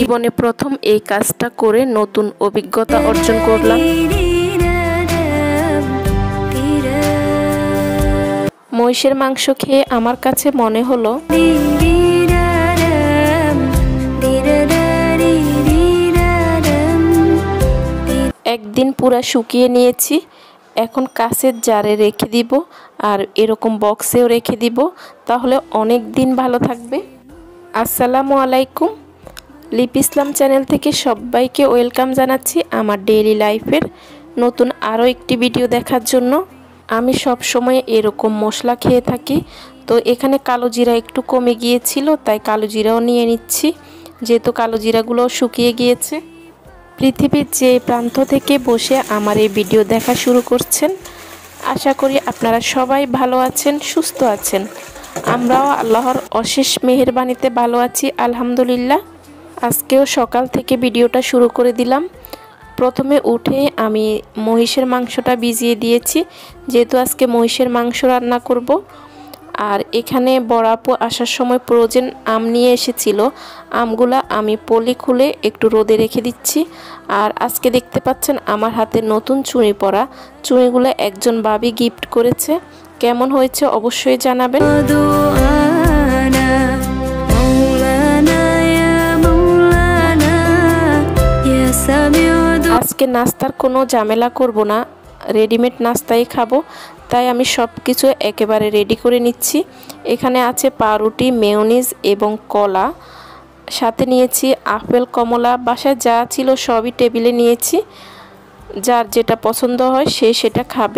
জীবনে প্রথম এই কাজটা করে নতুন অভিজ্ঞতা অর্জন করলাম। মহিষের মাংস খেয়ে আমার কাছে মনে হলো একদিন পুরা শুকিয়ে নিয়েছি, এখন কাঁচের জারে রেখে দিব আর এরকম বক্সেও রেখে দিব, তাহলে অনেক দিন ভালো থাকবে। আসসালামু আলাইকুম, লিপি ইসলাম চ্যানেল থেকে সবাইকে ওয়েলকাম জানাচ্ছি আমার ডেইলি লাইফের নতুন আরও একটি ভিডিও দেখার জন্য। আমি সব সময় এরকম মশলা খেয়ে থাকি, তো এখানে কালো জিরা একটু কমে গিয়েছিল, তাই কালো জিরাও নিয়ে নিচ্ছি, যেহেতু কালো জিরাগুলো শুকিয়ে গিয়েছে। পৃথিবীর যে প্রান্ত থেকে বসে আমার এই ভিডিও দেখা শুরু করছেন, আশা করি আপনারা সবাই ভালো আছেন, সুস্থ আছেন। আমরাও আল্লাহর অশেষ মেহেরবানিতে ভালো আছি আলহামদুলিল্লাহ। আজকেও সকাল থেকে ভিডিওটা শুরু করে দিলাম। প্রথমে উঠে আমি মহিষের মাংসটা ভিজিয়ে দিয়েছি, যেহেতু আজকে মহিষের মাংস রান্না করব। আর এখানে বড় আপু আসার সময় ফ্রোজেন আম নিয়ে এসেছিল, আমগুলা আমি পলি খুলে একটু রোদে রেখে দিচ্ছি। আর আজকে দেখতে পাচ্ছেন আমার হাতে নতুন চুড়ি পরা, চুড়িগুলো একজন ভাবি গিফট করেছে। কেমন হয়েছে অবশ্যই জানাবেন। আজকে নাস্তার কোনো ঝামেলা করব না, রেডিমেড নাস্তাই খাবো, তাই আমি সব কিছু একেবারে রেডি করে নিচ্ছি। এখানে আছে পাউরুটি, মেয়োনিজ এবং কলা, সাথে নিয়েছি আপেল, কমলা, বাসায় যা ছিল সবই টেবিলে নিয়েছি। যার যেটা পছন্দ হয় সে সেটা খাবে।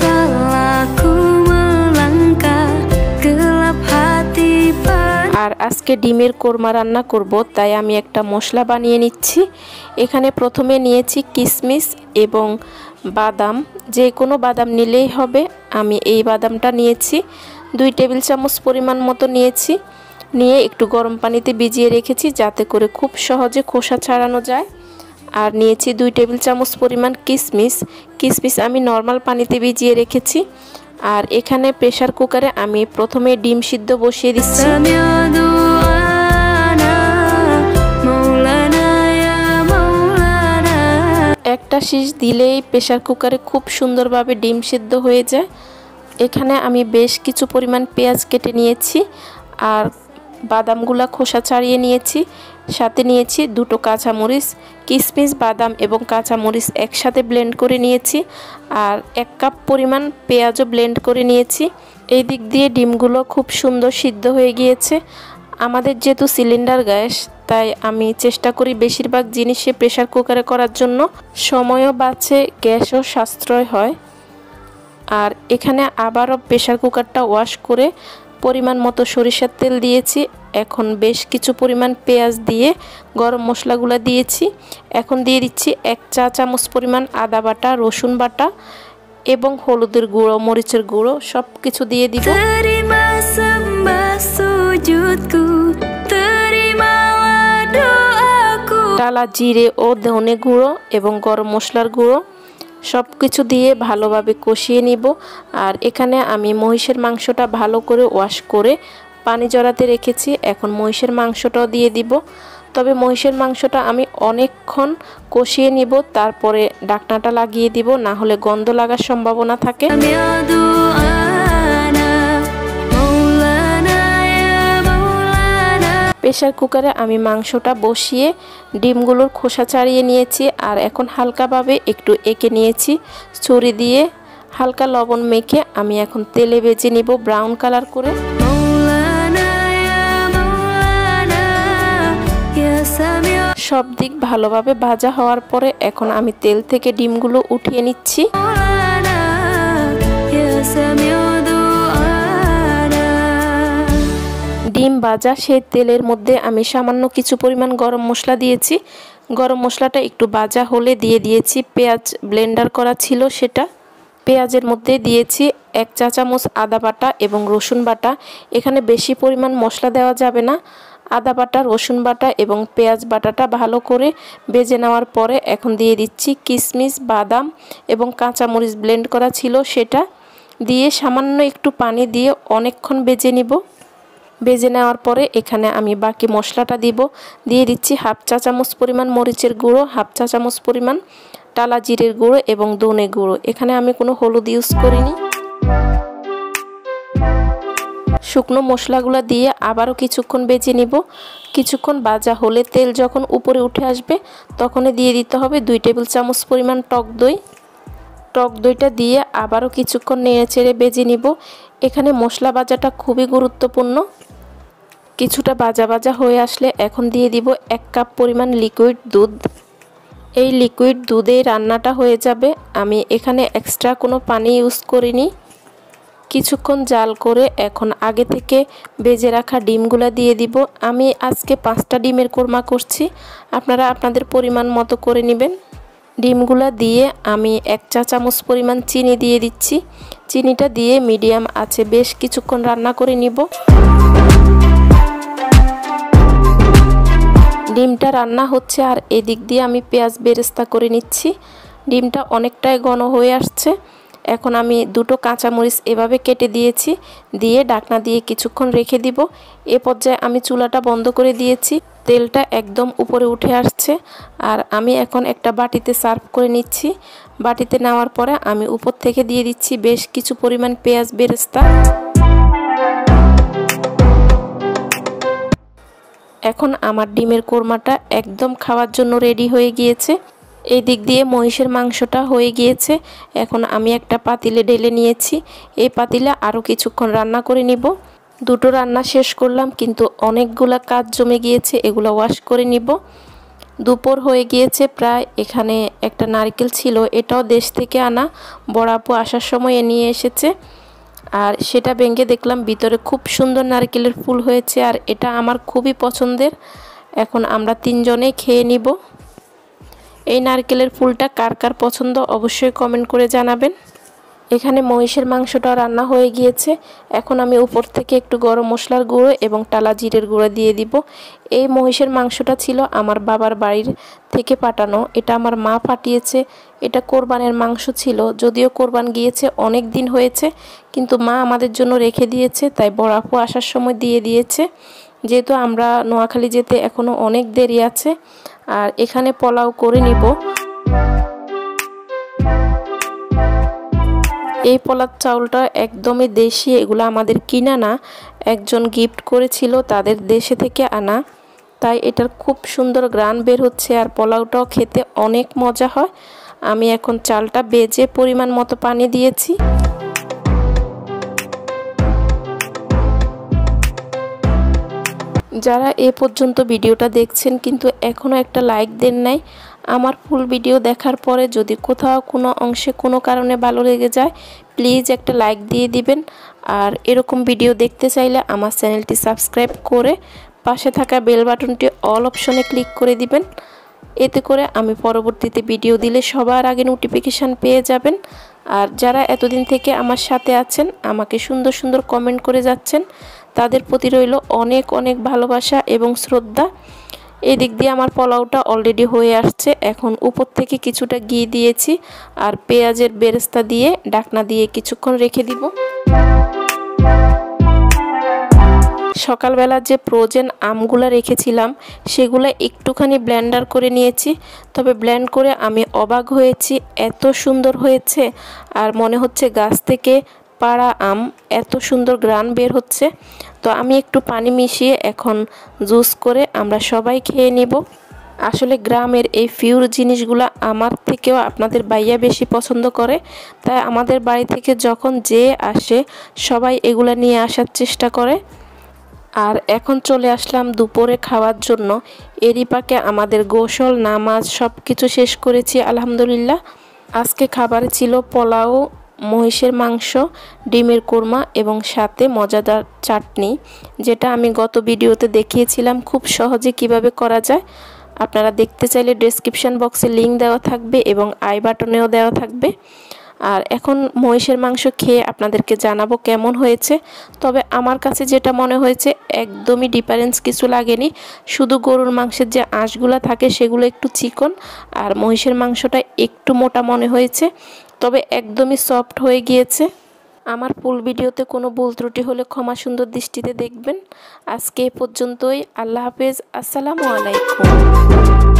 আর আজকে ডিমের কোরমা রান্না করব, তাই আমি একটা মশলা বানিয়ে নিচ্ছি। এখানে প্রথমে নিয়েছি কিশমিশ এবং বাদাম, যে কোনো বাদাম নিলেই হবে। আমি এই বাদামটা নিয়েছি 2 টেবিল চামচ পরিমাণ মতো নিয়েছি, নিয়ে একটু গরম পানিতে ভিজিয়ে রেখেছি যাতে করে খুব সহজে খোসা ছাড়ানো যায়। আর নিয়েছি 2 টেবিল চামচ পরিমাণ কিশমিশ আমি নর্মাল পানিতে ভিজিয়ে রেখেছি। আর এখানে প্রেসার কুকারে আমি প্রথমে ডিম সিদ্ধ বসিয়ে দিচ্ছি। একটা শীষ দিলেই প্রেসার কুকারে খুব সুন্দরভাবে ডিম সিদ্ধ হয়ে যায়। এখানে আমি বেশ কিছু পরিমাণ পেঁয়াজ কেটে নিয়েছি আর বাদামগুলা খোসা ছাড়িয়ে নিয়েছি, সাথে নিয়েছি 2টো কাঁচামরিচ। কিশমিশ, বাদাম এবং কাঁচামরিচ একসাথে ব্লেন্ড করে নিয়েছি, আর 1 কাপ পরিমাণ পেঁয়াজও ব্লেন্ড করে নিয়েছি। এই দিক দিয়ে ডিমগুলো খুব সুন্দর সিদ্ধ হয়ে গিয়েছে। আমাদের যেহেতু সিলিন্ডার গ্যাস, তাই আমি চেষ্টা করি বেশিরভাগ জিনিসে প্রেসার কুকারে করার জন্য, সময়ও বাঁচে, গ্যাসও সাশ্রয় হয়। আর এখানে আবারও প্রেসার কুকারটা ওয়াশ করে পরিমাণ মতো সরিষার তেল দিয়েছি। এখন বেশ কিছু পরিমাণ পেঁয়াজ দিয়ে গরম মশলাগুলো দিয়েছি। এখন দিয়ে দিচ্ছি 1 চা চামচ পরিমাণ আদা বাটা, রসুন বাটা এবং হলুদের গুঁড়ো, মরিচের গুঁড়ো সব কিছু দিয়ে দিব। টালা জিরে ও ধনে গুঁড়ো এবং গরম মশলার গুঁড়ো সব কিছু দিয়ে ভালোভাবে কষিয়ে নিব। আর এখানে আমি মহিষের মাংসটা ভালো করে ওয়াশ করে পানি জড়াতে রেখেছি, এখন মহিষের মাংসটাও দিয়ে দিব। তবে মহিষের মাংসটা আমি অনেকক্ষণ কষিয়ে নিব, তারপরে ঢাকনাটা লাগিয়ে দিব, না হলে গন্ধ লাগার সম্ভাবনা থাকে। প্রেসার কুকারে আমি মাংসটা বসিয়ে ডিমগুলোর খোসা ছাড়িয়ে নিয়েছি, আর এখন হালকাভাবে একটু এঁকে নিয়েছি ছুরি দিয়ে। হালকা লবণ মেখে আমি এখন তেলে ভেজে নিব ব্রাউন কালার করে। সব দিক ভালোভাবে ভাজা হওয়ার পরে এখন আমি তেল থেকে ডিমগুলো উঠিয়ে নিচ্ছি। ডিম ভাজা সেই তেলের মধ্যে আমি সামান্য কিছু পরিমাণ গরম মশলা দিয়েছি। গরম মশলাটা একটু ভাজা হলে দিয়ে দিয়েছি পেঁয়াজ ব্লেন্ডার করা ছিল সেটা। পেঁয়াজের মধ্যে দিয়েছি 1 চা চামচ আদা বাটা এবং রসুন বাটা। এখানে বেশি পরিমাণ মশলা দেওয়া যাবে না। আদা বাটা, রসুন বাটা এবং পেঁয়াজ বাটাটা ভালো করে ভেজে নেওয়ার পরে এখন দিয়ে দিচ্ছি কিশমিশ, বাদাম এবং কাঁচামরিচ ব্লেন্ড করা ছিল সেটা দিয়ে সামান্য একটু পানি দিয়ে অনেকক্ষণ ভেজে নিব। ভেজে নেওয়ার পরে এখানে আমি বাকি মশলাটা দিয়ে দিচ্ছি হাফ চা চামচ পরিমাণ মরিচের গুঁড়ো, হাফ চা চামচ পরিমাণ টালা জিরের গুঁড়ো এবং ধনে গুঁড়ো। এখানে আমি কোনো হলুদ ইউজ করিনি। শুকনো মশলাগুলো দিয়ে আবারও কিছুক্ষণ ভেজে নিব। কিছুক্ষণ ভাজা হলে তেল যখন উপরে উঠে আসবে তখনই দিয়ে দিতে হবে 2 টেবিল চামচ পরিমাণ টক দই। টক দইটা দিয়ে আবারও কিছুক্ষণ নেড়েচেড়ে ভেজে নিব। এখানে মশলা ভাজাটা খুবই গুরুত্বপূর্ণ। কিছুটা ভাজা ভাজা হয়ে আসলে এখন দিয়ে দিব 1 কাপ পরিমাণ লিকুইড দুধ। এই লিকুইড দুধেই রান্নাটা হয়ে যাবে। আমি এখানে এক্সট্রা কোনো পানি ইউজ করিনি। কিছুক্ষণ জাল করে এখন আগে থেকে ভেজে রাখা ডিমগুলো দিয়ে দিব। আমি আজকে 5টা ডিমের কোরমা করছি, আপনারা আপনাদের পরিমাণ মতো করে নেবেন। ডিমগুলো দিয়ে আমি 1 চা চামচ পরিমাণ চিনি দিয়ে দিচ্ছি। চিনিটা দিয়ে মিডিয়াম আছে বেশ কিছুক্ষণ রান্না করে নিব। ডিমটা রান্না হচ্ছে আর এদিক দিয়ে আমি পেঁয়াজ বেরেস্তা করে নিচ্ছি। ডিমটা অনেকটাই ঘন হয়ে আসছে। এখন আমি 2টো কাঁচামরিচ এভাবে কেটে দিয়েছি, দিয়ে ঢাকনা দিয়ে কিছুক্ষণ রেখে দিব। এ পর্যায়ে আমি চুলাটা বন্ধ করে দিয়েছি। তেলটা একদম উপরে উঠে আসছে আর আমি এখন একটা বাটিতে সার্ভ করে নিচ্ছি। বাটিতে নেওয়ার পরে আমি উপর থেকে দিয়ে দিচ্ছি বেশ কিছু পরিমাণ পেঁয়াজ বেরেস্তা। এখন আমার ডিমের কোরমাটা একদম খাওয়ার জন্য রেডি হয়ে গিয়েছে। এই দিক দিয়ে মহিষের মাংসটা হয়ে গিয়েছে। এখন আমি একটা পাতিলে ঢেলে নিয়েছি। এই পাতিলে আরও কিছুক্ষণ রান্না করে নিব। 2টো রান্না শেষ করলাম কিন্তু অনেকগুলা কাজ জমে গিয়েছে, এগুলো ওয়াশ করে নিব। দুপুর হয়ে গিয়েছে প্রায়। এখানে একটা নারকেল ছিল, এটাও দেশ থেকে আনা, বড় আপু আসার সময় নিয়ে এসেছে। আর সেটা ভেঙে দেখলাম ভিতরে খুব সুন্দর নারকেলের ফুল হয়েছে আর এটা আমার খুবই পছন্দের। এখন আমরা 3 জনেই খেয়ে নিব। এই নারকেলের ফুলটা কার কার পছন্দ অবশ্যই কমেন্ট করে জানাবেন। এখানে মহিষের মাংসটা রান্না হয়ে গিয়েছে। এখন আমি উপর থেকে একটু গরম মশলার গুঁড়ো এবং টালা জিরের গুঁড়ো দিয়ে দিব। এই মহিষের মাংসটা ছিল আমার বাবার বাড়ির থেকে পাঠানো, এটা আমার মা পাঠিয়েছে। এটা কোরবানের মাংস ছিল, যদিও কোরবান গিয়েছে অনেক দিন হয়েছে, কিন্তু মা আমাদের জন্য রেখে দিয়েছে, তাই বড় আপু আসার সময় দিয়ে দিয়েছে। যেহেতু আমরা নোয়াখালী যেতে এখনও অনেক দেরি আছে। আর এখানে পোলাও করে নিব। এই পোলাও চাউলটা একদমই দেশি, এগুলো আমাদের কিনা না, একজন গিফট করেছিল, তাদের দেশে থেকে আনা, তাই এটার খুব সুন্দর গ্রান বের হচ্ছে আর পোলাওটাও খেতে অনেক মজা হয়। আমি এখন চালটা ভেজে পরিমাণ মতো পানি দিয়েছি। যারা এ পর্যন্ত ভিডিওটা দেখছেন কিন্তু এখনও একটা লাইক দেন নাই, আমার ফুল ভিডিও দেখার পরে যদি কোথাও কোনো অংশে কোনো কারণে ভালো লেগে যায় প্লিজ একটা লাইক দিয়ে দিবেন। আর এরকম ভিডিও দেখতে চাইলে আমার চ্যানেলটি সাবস্ক্রাইব করে পাশে থাকা বেল বাটনটি অল অপশনে ক্লিক করে দিবেন। এতে করে আমি পরবর্তীতে ভিডিও দিলে সবার আগে নোটিফিকেশান পেয়ে যাবেন। আর যারা এতদিন থেকে আমার সাথে আছেন, আমাকে সুন্দর সুন্দর কমেন্ট করে যাচ্ছেন, তাদের প্রতি রইল অনেক অনেক ভালোবাসা এবং শ্রদ্ধা। এদিক দিয়ে আমার পোলাওটা অলরেডি হয়ে আসছে। এখন উপর থেকে কিছুটা ঘি দিয়েছি আর পেঁয়াজের বেরেস্তা দিয়ে ঢাকনা দিয়ে কিছুক্ষণ রেখে দিব। সকালবেলা যে ফ্রোজেন আমগুলো রেখেছিলাম সেগুলো একটুখানি ব্লেন্ডার করে নিয়েছি, তবে ব্লেন্ড করে আমি অবাক হয়েছি, এত সুন্দর হয়েছে আর মনে হচ্ছে গাছ থেকে পাড়া আম, এত সুন্দর গ্রান বের হচ্ছে। তো আমি একটু পানি মিশিয়ে এখন জুস করে আমরা সবাই খেয়ে নেব। আসলে গ্রামের এই পিওর জিনিসগুলো আমার থেকেও আপনাদের ভাইয়া বেশি পছন্দ করে, তাই আমাদের বাড়ি থেকে যখন যে আসে সবাই এগুলা নিয়ে আসার চেষ্টা করে। আর এখন চলে আসলাম দুপুরে খাওয়ার জন্য। এরই পাকে আমাদের গোসল নামাজ সব কিছু শেষ করেছি আলহামদুলিল্লাহ। আজকে খাবারে ছিল পোলাও, মহিষের মাংস, ডিমের কোরমা এবং সাথে মজাদার চাটনি, যেটা আমি গত ভিডিওতে দেখিয়েছিলাম খুব সহজে কিভাবে করা যায়। আপনারা দেখতে চাইলে ডেসক্রিপশন বক্সে লিংক দেওয়া থাকবে এবং আই বাটনেও দেওয়া থাকবে। আর এখন মহিষের মাংস খেয়ে আপনাদেরকে জানাবো কেমন হয়েছে। তবে আমার কাছে যেটা মনে হয়েছে একদমই ডিফারেন্স কিছু লাগেনি, শুধু গরুর মাংসের যে আঁশগুলো থাকে সেগুলো একটু চিকন আর মহিষের মাংসটা একটু মোটা মনে হয়েছে, তবে একদমই সফট হয়ে গিয়েছে। আমার ফুল ভিডিওতে কোনো ভুল ত্রুটি হলে ক্ষমা সুন্দর দৃষ্টিতে দেখবেন। আজকে এ পর্যন্তই। আল্লাহ হাফেজ। আসসালামু আলাইকুম।